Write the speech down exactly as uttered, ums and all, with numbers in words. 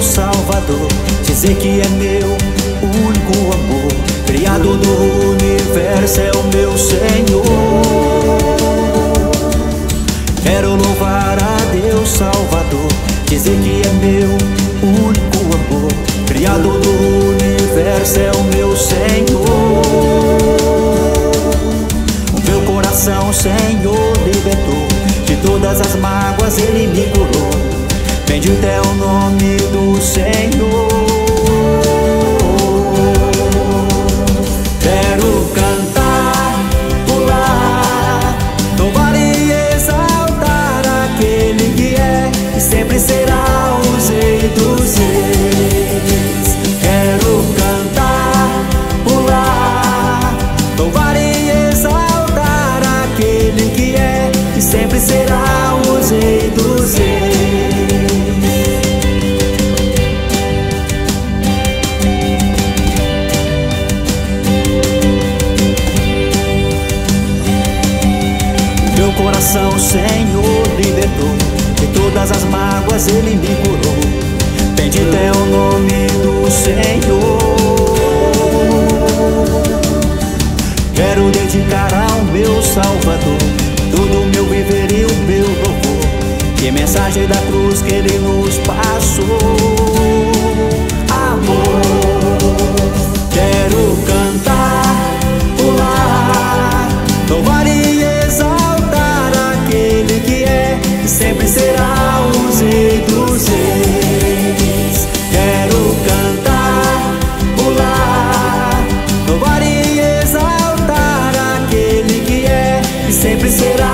Salvador, dizer que é meu único amor, Criador do universo, é o meu Senhor. Quero louvar a Deus Salvador, dizer que é meu único amor, Criador do universo, é o meu Senhor. O meu coração, Senhor, libertou de todas as mágoas, Ele me curou. Bendito é o nome do Senhor. Quero cantar, pular, louvar e exaltar aquele que é e sempre será o Rei dos Reis. Quero cantar, pular, louvar e exaltar aquele que é e sempre será o Rei dos Reis. Coração, Senhor, libertou de todas as mágoas, Ele me curou. Bendito é o nome do Senhor. Quero dedicar ao meu Salvador todo o meu viver e o meu louvor. Que mensagem da cruz que Ele nos passou. Amor. Quero cantar, pular, louvar e sempre será o Rei dos Reis. Quero cantar, pular, louvar e exaltar aquele que é e sempre será